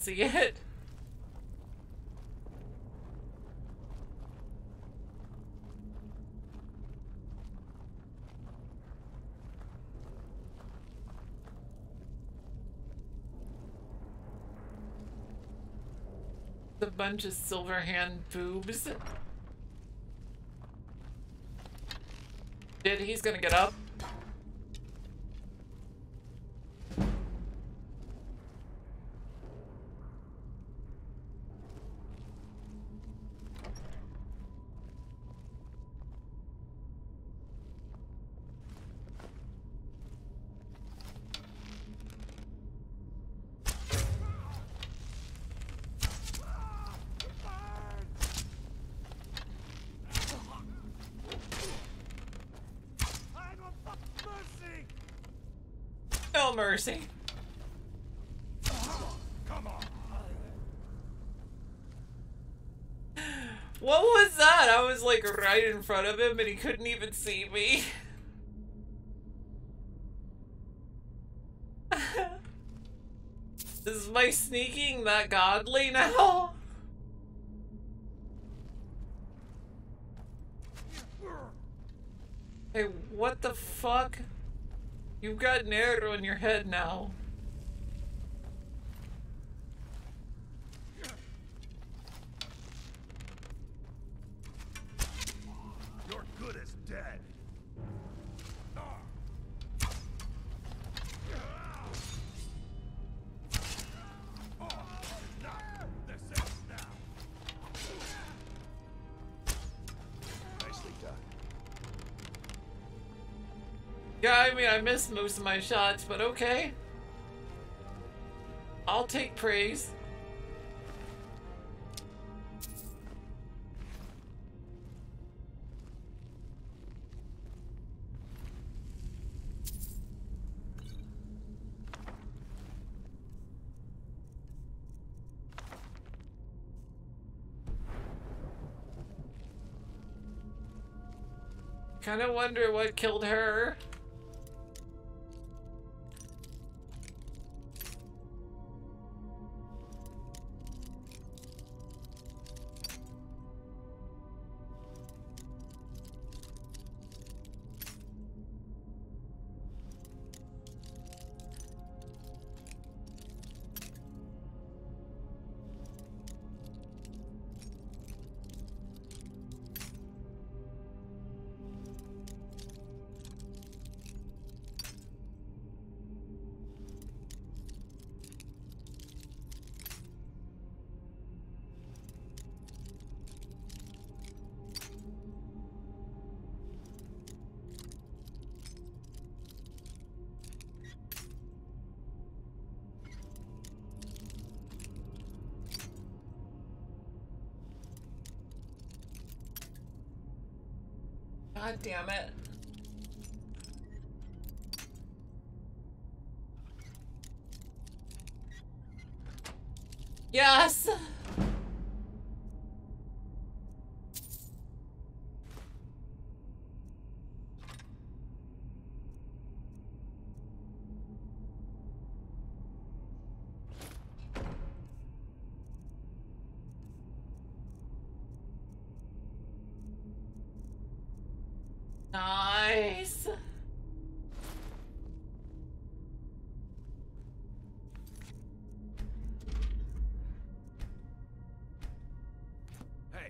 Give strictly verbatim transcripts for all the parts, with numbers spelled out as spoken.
see it. A bunch of silver hand boobs. Did he's gonna get up? No mercy. Come on. What was that? I was like right in front of him and he couldn't even see me. Is my sneaking that godly now? Hey, what the fuck? You've got an arrow in your head now. You're good as dead. Nicely done. Yeah, I mean, I missed most of my shots, but okay. I'll take praise. Kind of wonder what killed her. God damn it. Yes! Nice. Hey.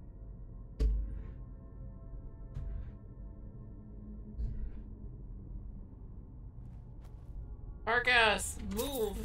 Argas, move.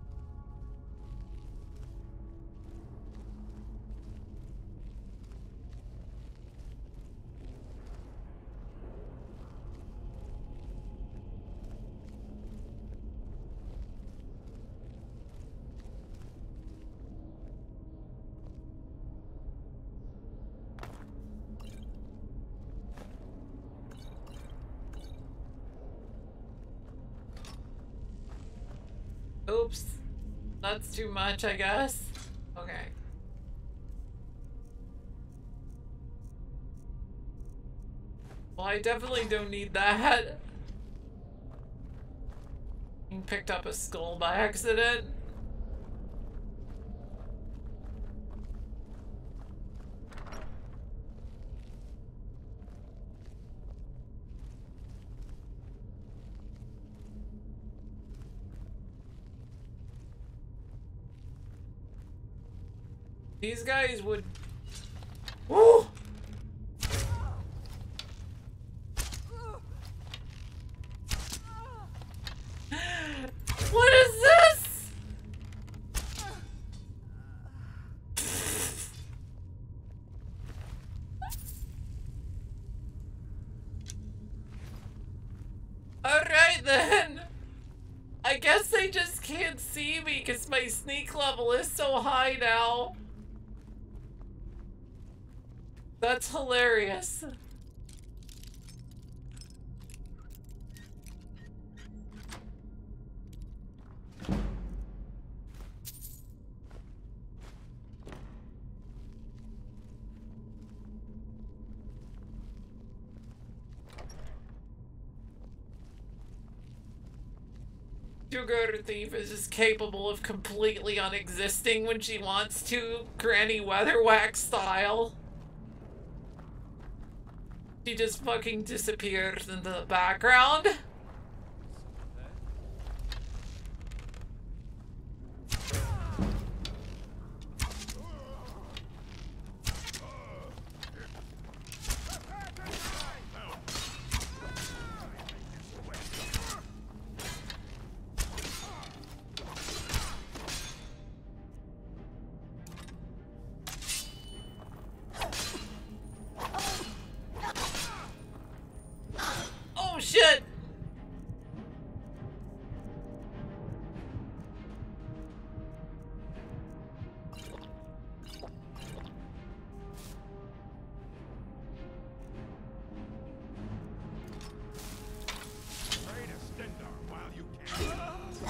Oops. That's too much, I guess. Okay. Well, I definitely don't need that. You picked up a skull by accident. These guys would... Woo! What is this? Alright then. I guess they just can't see me because my sneak level is so high now. That's hilarious. Sugar Thief is just capable of completely unexisting when she wants to, Granny Weatherwax style. She just fucking disappears into the background. Shit! Try to stand there while you can.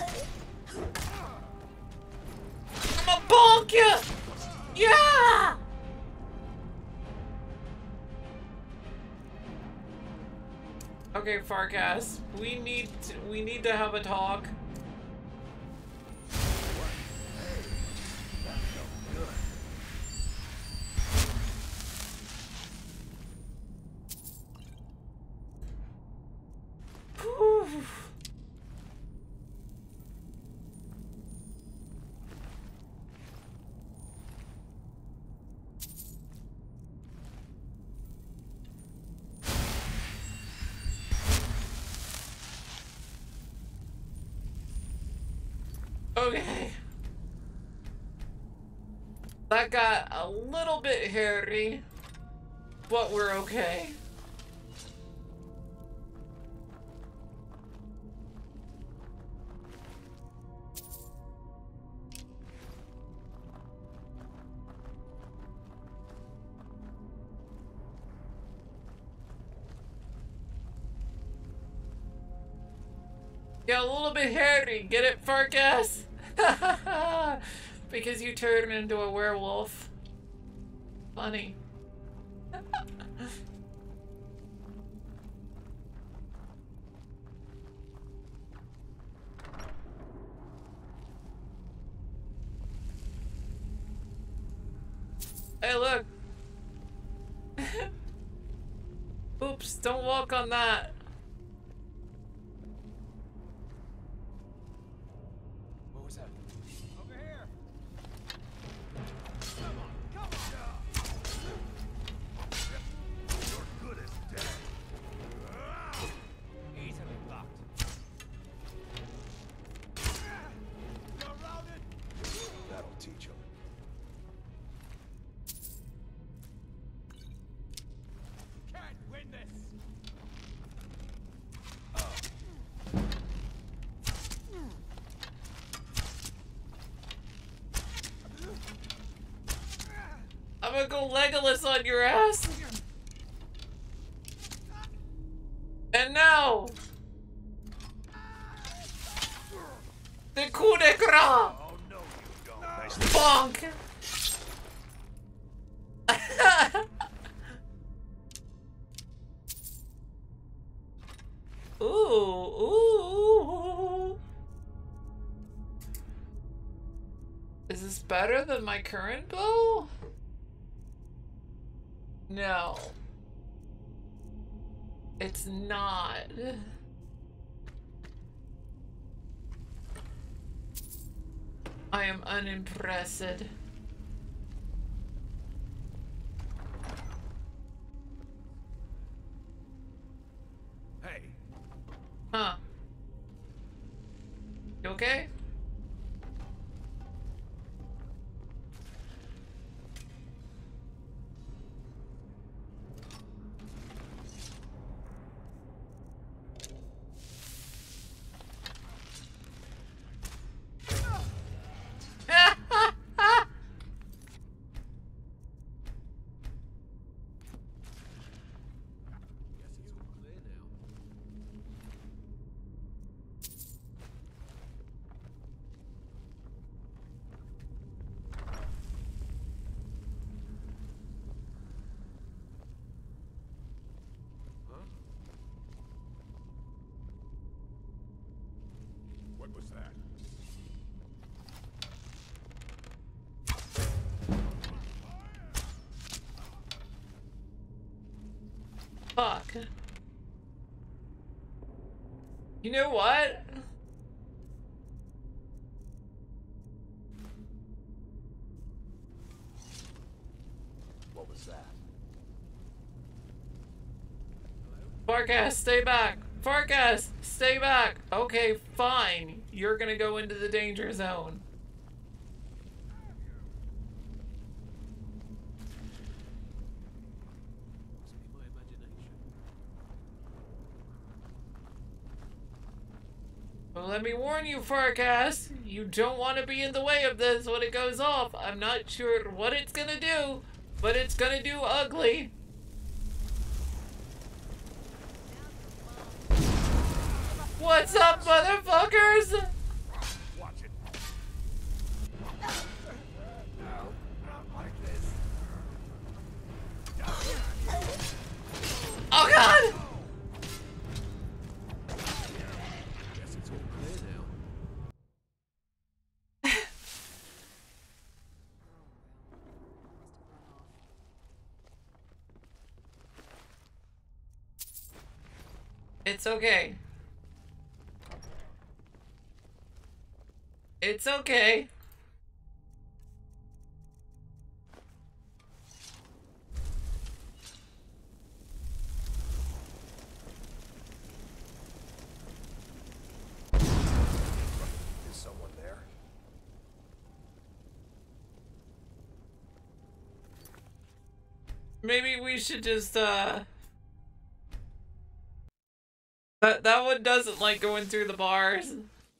I'ma bonk you! Yeah! Okay, Farkas, we need to, we need to have a talk. Whew. Okay. That got a little bit hairy, but we're okay. Got a little bit hairy, get it, Farkas? Because you turned into a werewolf. Funny. Hey, look. Oops, don't walk on that. I'm gonna go Legolas on your ass. And now, the coup de grace. Oh no, you don't. Nice. Bonk. Ooh, ooh. Is this better than my current bow? No. It's not. I am unimpressed. was that? Fuck. You know what? What was that? Farkas, stay back. Farkas, stay back. Okay, fine. You're gonna go into the danger zone. Well, let me warn you, Farkas. You don't want to be in the way of this when it goes off. I'm not sure what it's gonna do, but it's gonna do ugly. What's up, motherfuckers? Watch it. No, not like this. Oh god! Guess it's all clear now. It's okay. It's okay. Is someone there? Maybe we should just, uh... That, that one doesn't like going through the bars.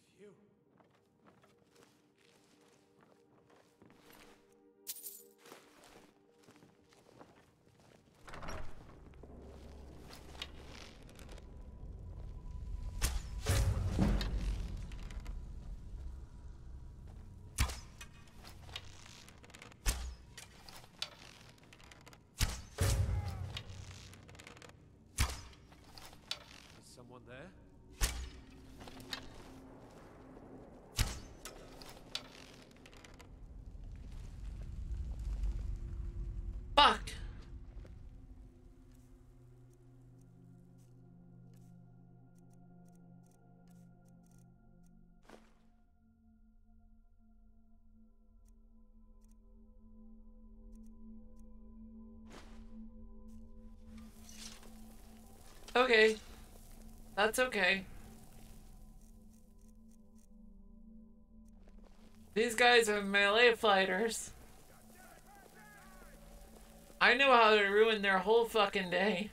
Someone there? Fuck. Okay. That's okay. These guys are melee fighters. I know how to ruin their whole fucking day.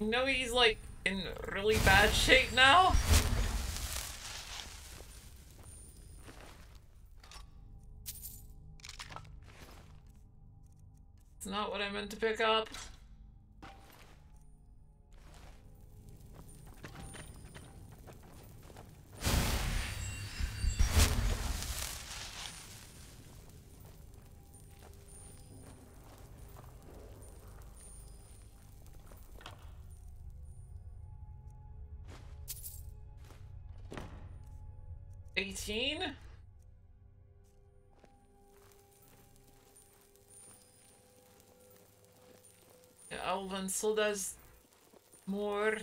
You know he's like in really bad shape now? It's not what I meant to pick up. eighteen? Yeah, Alvin still does more.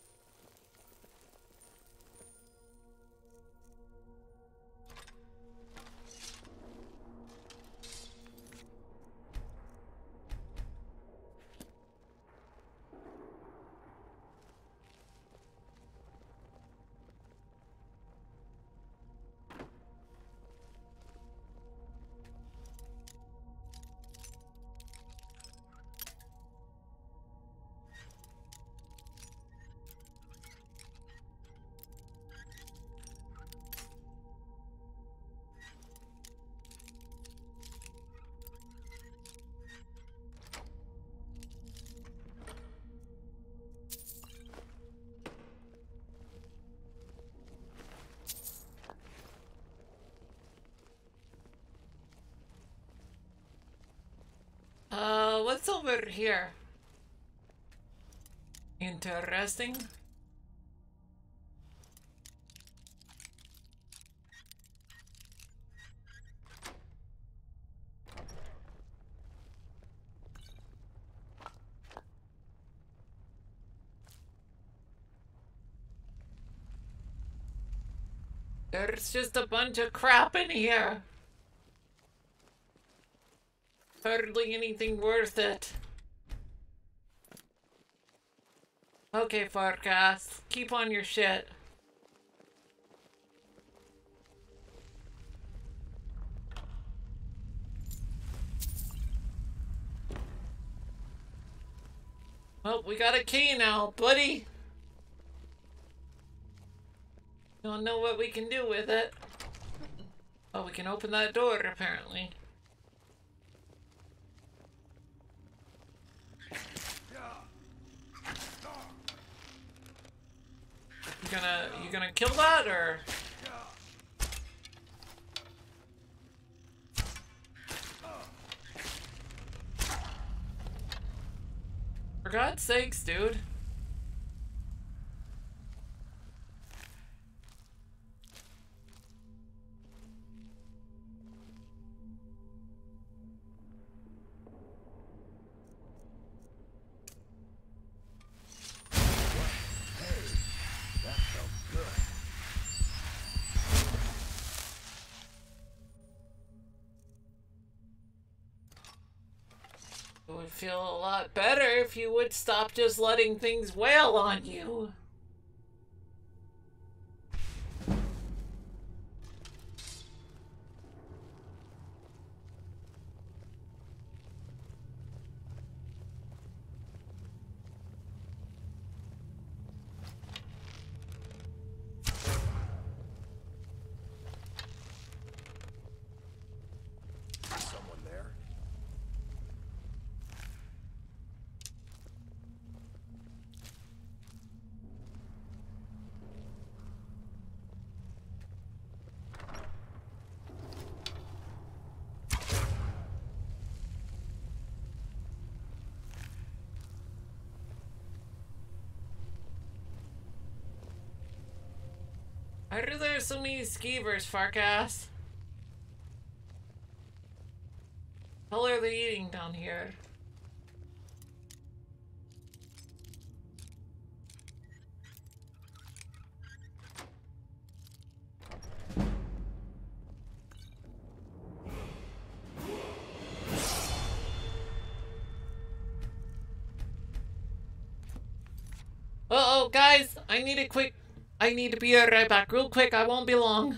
Uh, what's over here? Interesting. There's just a bunch of crap in here. Hardly anything worth it. Okay, Farkas, keep on your shit. Well, we got a key now, buddy. Don't know what we can do with it. Oh, we can open that door, apparently. You gonna, you gonna kill that, or? For God's sakes, dude. It would feel a lot better if you would stop just letting things wail on you. Why are there so many skeevers, Farkas? What the hell are they eating down here? Uh-oh, guys! I need a quick... I need to be right back real quick. I won't be long.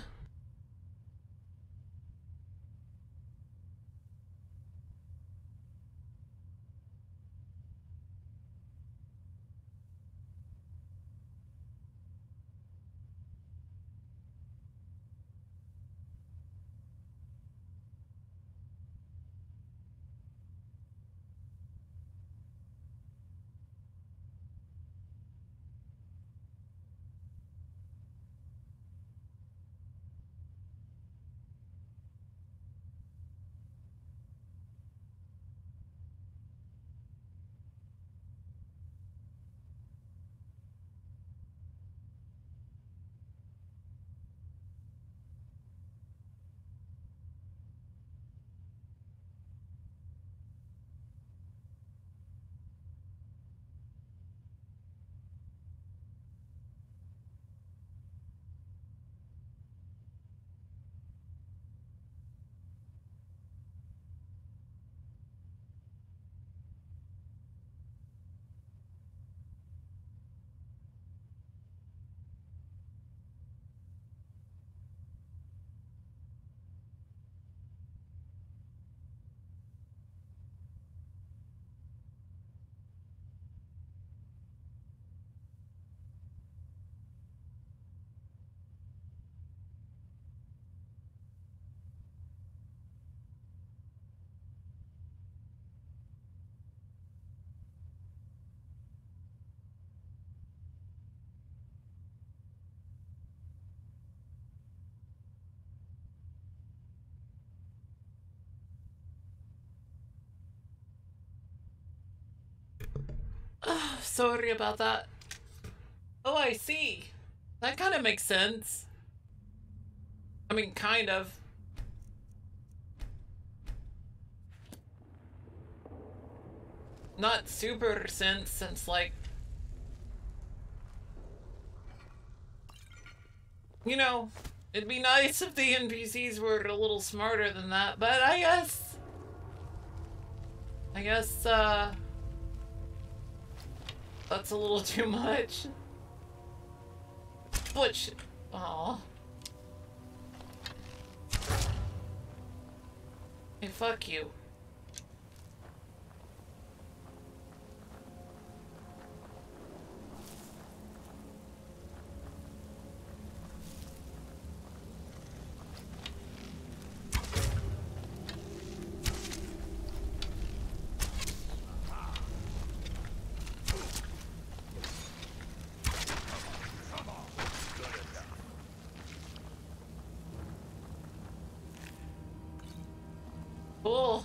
Oh, sorry about that. Oh, I see. That kind of makes sense. I mean, kind of. Not super sense, since, like, you know, it'd be nice if the N P Cs were a little smarter than that, but I guess... I guess, uh... that's a little too much. Which... Aw. Hey, fuck you. Cool.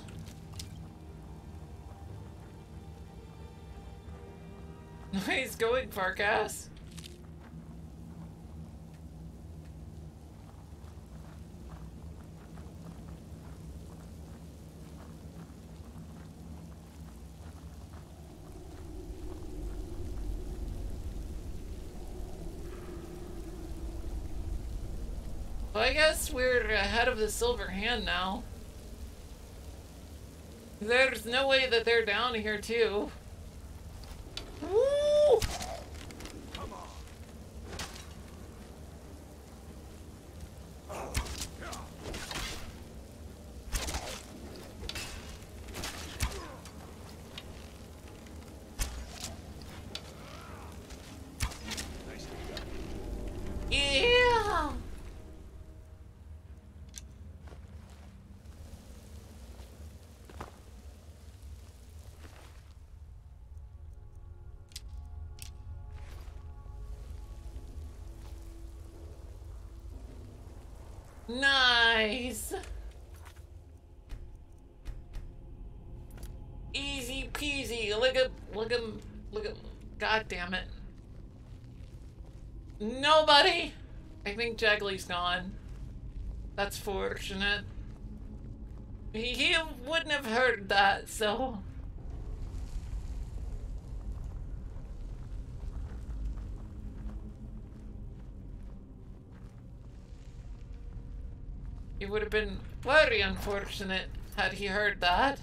Nice going, Farkas. Well, I guess we're ahead of the Silver Hand now. There's no way that they're down here, too. Woo! Come on. Yeah! Nice! Easy peasy. Look at, look at, look at, god damn it. Nobody! I think Jiggly's gone. That's fortunate. He, he wouldn't have heard that, so... It would have been very unfortunate had he heard that.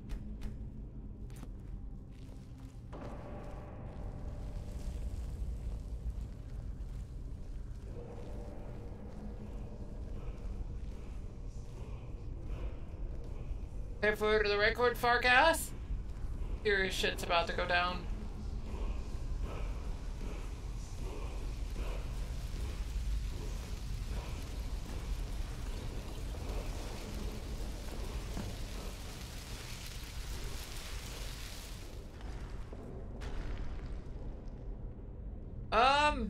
Okay, for the record, Farkas, serious shit's about to go down. Um,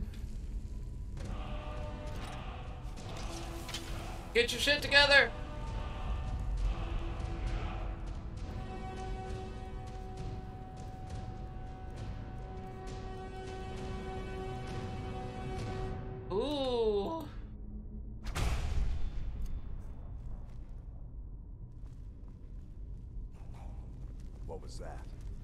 get your shit together. Ooh. What was that?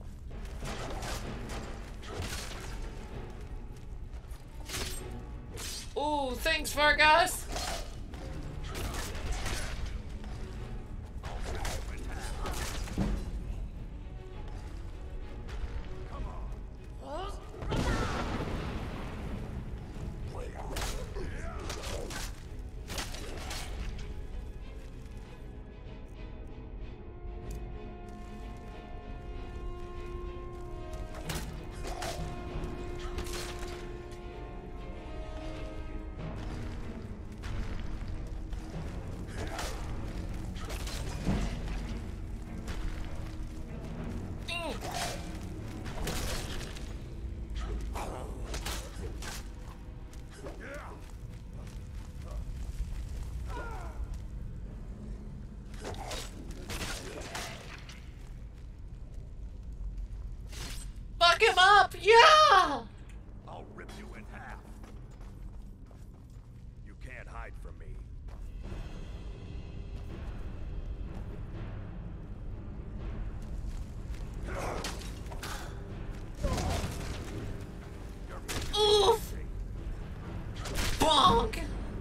Ooh, thanks, Farkas. up! Yeah! I'll rip you in half. You can't hide from me. Oof! Bonk!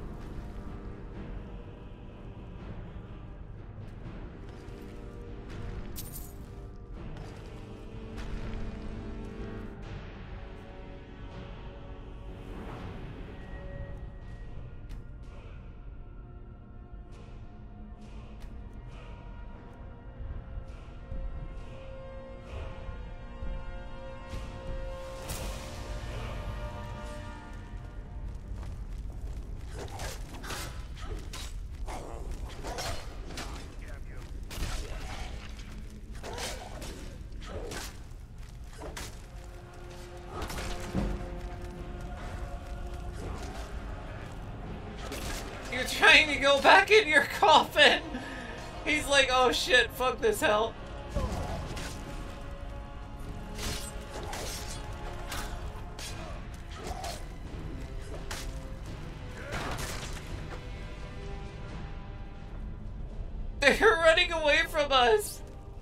You're trying to go back in your coffin. He's like, oh shit, fuck this hell. They're running away from us.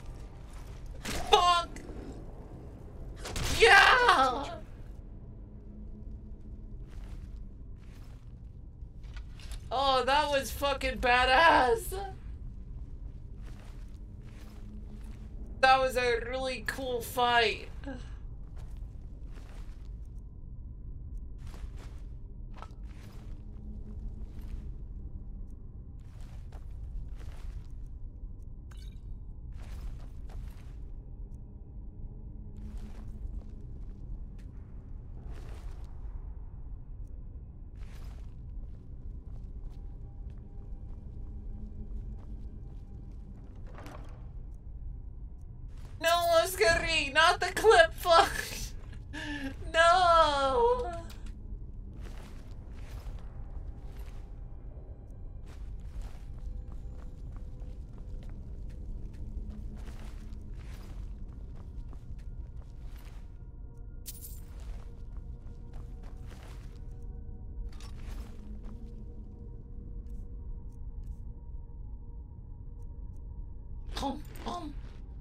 Bonk. Yeah. Oh, that was fucking badass. That was a really cool fight. No, Oscary, not the clip, fuck. No. Um, um.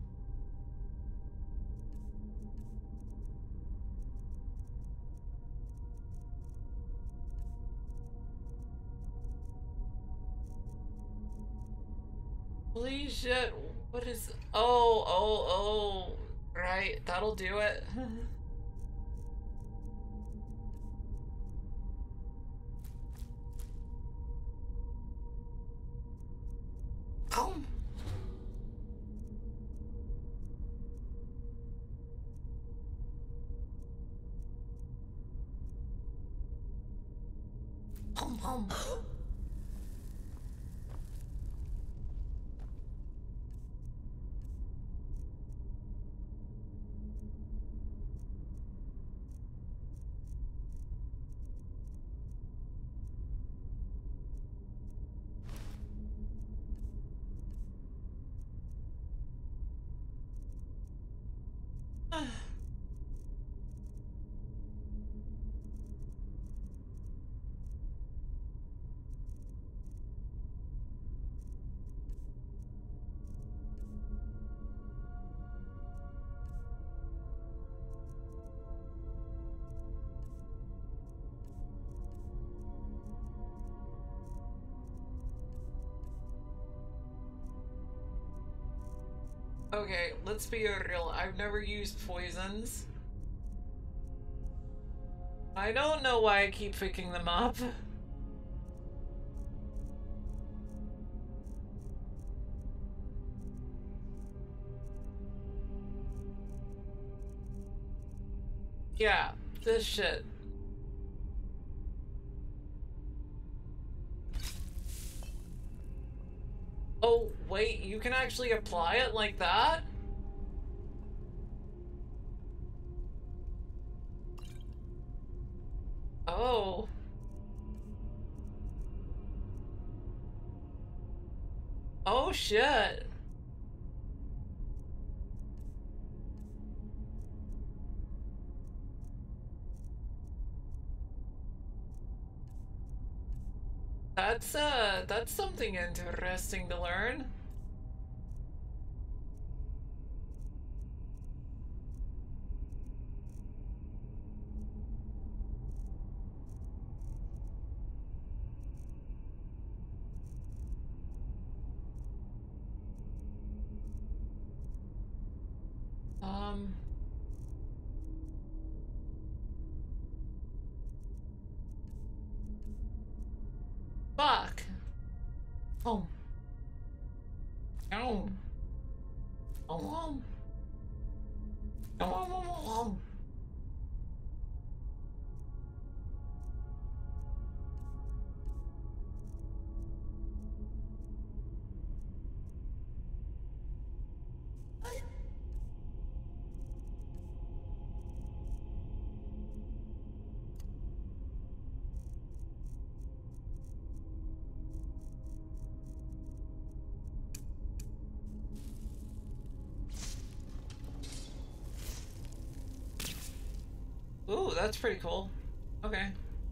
Holy shit, what is... Oh, oh, oh. Right, that'll do it. Come. Hum, hum. Okay, let's be real. I've never used poisons. I don't know why I keep picking them up. Yeah, this shit. Oh, wait, you can actually apply it like that? Oh. Oh, shit. That's, uh, that's something interesting to learn. Um... Fuck. Oh. No. Oh. Oh. Oh. Oh. Oh. Ooh, that's pretty cool. Okay.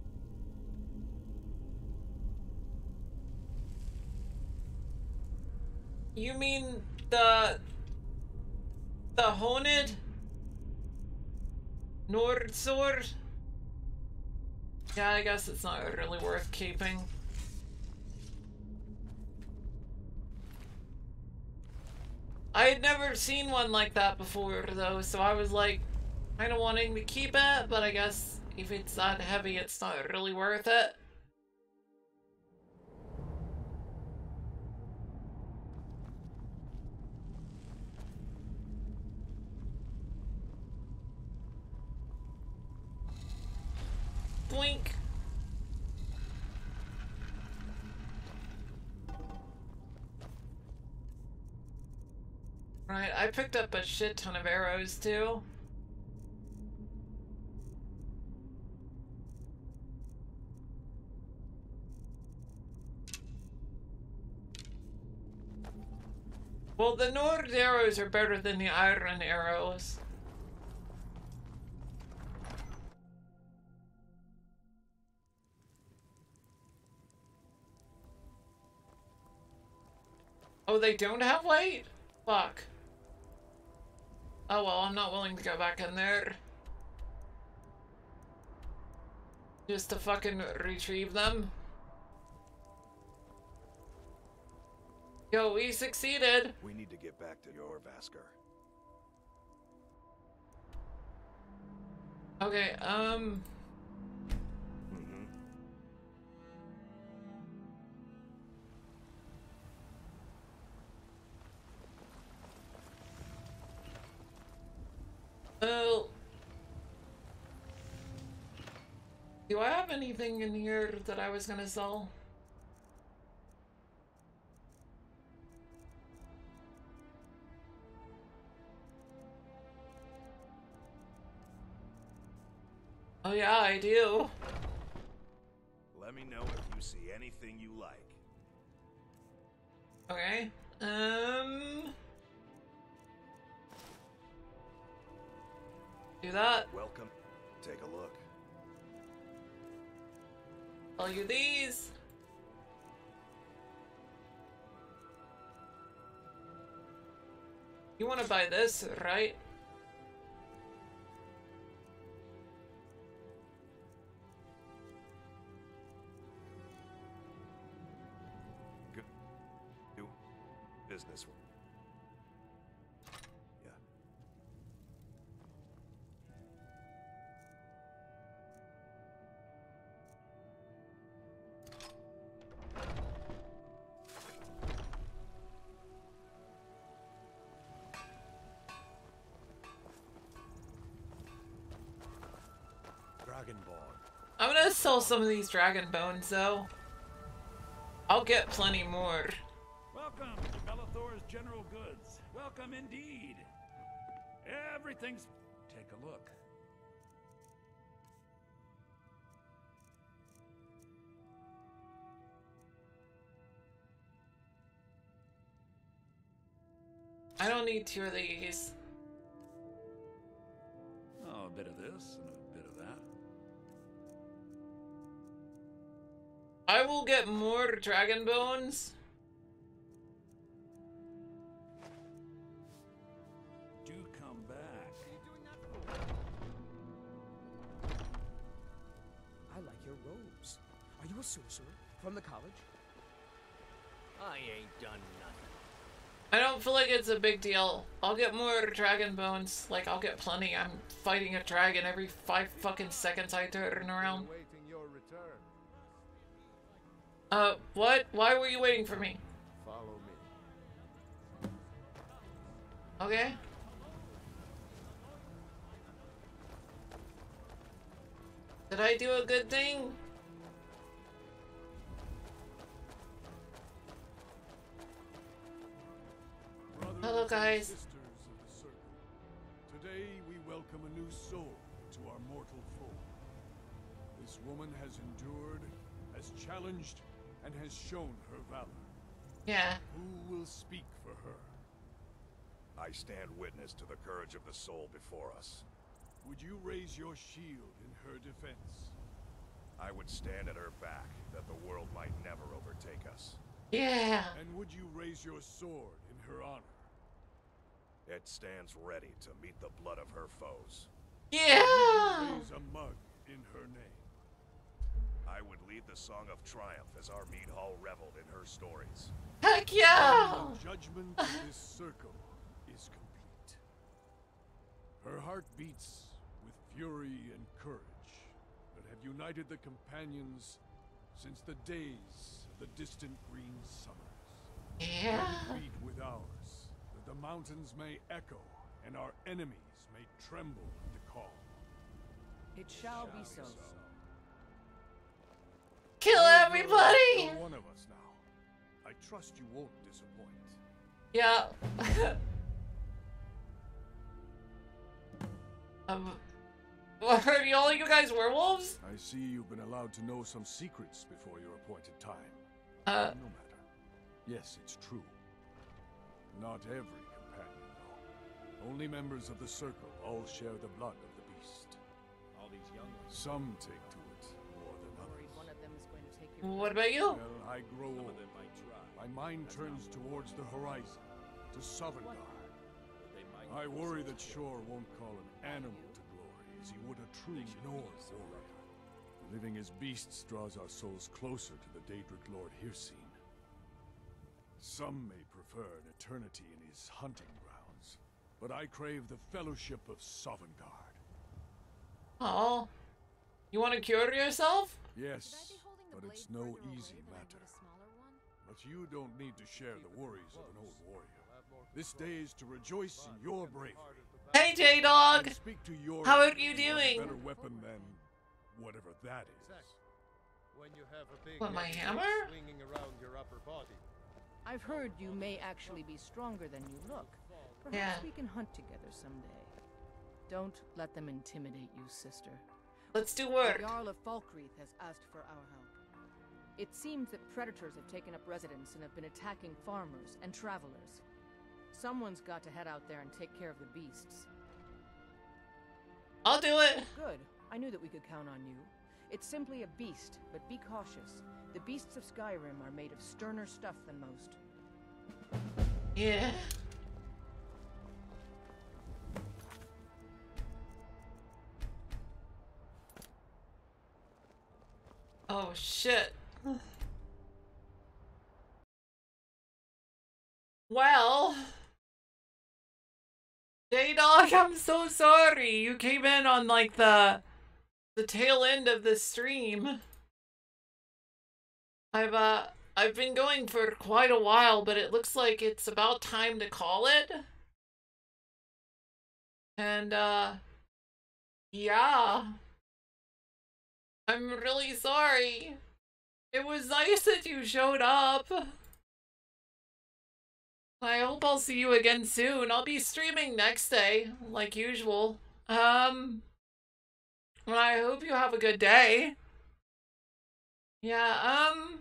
You mean the the Honed Nord sword? Yeah, I guess it's not really worth keeping. I had never seen one like that before though, so I was like kind of wanting to keep it, but I guess if it's that heavy, it's not really worth it. Boink. Right, I picked up a shit ton of arrows too. Well, the Nord arrows are better than the iron arrows. Oh, they don't have weight? Fuck. Oh well, I'm not willing to go back in there. Just to fucking retrieve them. Yo, we succeeded! We need to get back to Jorrvaskr. Okay, um... Mm-hmm. Well... Do I have anything in here that I was gonna sell? Oh yeah, I do. Let me know if you see anything you like. Okay. Um... Do that. Welcome. Take a look. I'll you these. You want to buy this, right? Good. Do business. Yeah. Dragonborn. I'm gonna sell some of these dragon bones, though. I'll get plenty more. Welcome to Bellathor's General Goods. Welcome indeed. Everything's... Take a look. I don't need two of these. Oh, a bit of this and a bit of that. I will get more dragon bones. Do come back. I like your robes. Are you a sorcerer from the college? I ain't done nothing. I don't feel like it's a big deal. I'll get more dragon bones. Like, I'll get plenty. I'm fighting a dragon every five fucking seconds I turn around. Awaiting your return. Uh, what? Why were you waiting for me? Follow me. Okay. Did I do a good thing? Brothers Hello, and guys. sisters of the circle. Today we welcome a new soul to our mortal fold. This woman has endured, has challenged, and has shown her valor. Yeah. Who will speak for her? I stand witness to the courage of the soul before us. Would you raise your shield in her defense? I would stand at her back, that the world might never overtake us. Yeah. And would you raise your sword in her honor? It stands ready to meet the blood of her foes. Yeah. Raise a mug in her name. I would lead the song of triumph as our mead hall reveled in her stories. Heck yeah. The judgment of this circle is complete. Her heart beats with fury and courage that have united the companions since the days of the distant green summers. Yeah. Beat with ours, that the mountains may echo and our enemies may tremble at the call. It shall be so. Kill everybody. You're one of us now. I trust you won't disappoint. Yeah. um. Are you all you guys werewolves? I see you've been allowed to know some secrets before your appointed time. Uh. No matter. Yes, it's true. Not every companion, though. Only members of the Circle all share the blood of the beast. All these young ones. Some take to it more than Worried others. one of them is going to take your What about you? Well, I grow Some old. of them might try. My mind turns towards the horizon, to Sovngarde. But they might I not worry listen that to Shor won't call an animal to glory as he would a true Norse warrior. Living as beasts draws our souls closer to the Daedric Lord Hircine. Some may prefer an eternity in his hunting grounds, but I crave the fellowship of Sovngarde. Oh. You want to cure yourself? Yes, but it's no easy matter. But you don't need to share the worries of an old warrior. This day is to rejoice in your bravery. Hey, J-Dog. And speak to your How are enemy you with a doing? better weapon than whatever that is. When you have a big What, my enemy hammer? swinging around your upper body. I've heard you may actually be stronger than you look. Perhaps Yeah. we can hunt together someday. Don't let them intimidate you, sister. Let's do The work. Jarl of Falkreath has asked for our help. It seems that predators have taken up residence and have been attacking farmers and travelers. Someone's got to head out there and take care of the beasts. I'll do it. Good. I knew that we could count on you. It's simply a beast, but be cautious. The beasts of Skyrim are made of sterner stuff than most. Yeah. Oh, shit. Well, J-Dog, I'm so sorry. You came in on like the the tail end of the stream. I've uh I've been going for quite a while, but it looks like it's about time to call it. And uh yeah. I'm really sorry. It was nice that you showed up. I hope I'll see you again soon. I'll be streaming next day, like usual. Um, I hope you have a good day. Yeah, um,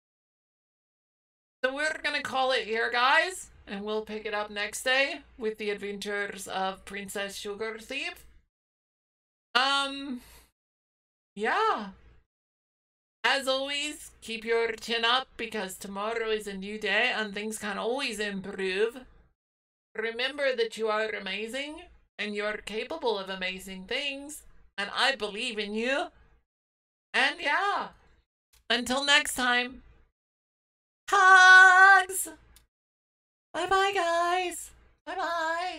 so we're gonna call it here, guys, and we'll pick it up next day with the adventures of Princess Sugar Thief. Um, yeah. As always, keep your chin up because tomorrow is a new day and things can always improve. Remember that you are amazing and you're capable of amazing things, and I believe in you. And yeah, until next time, hugs! Bye bye, guys. Bye bye.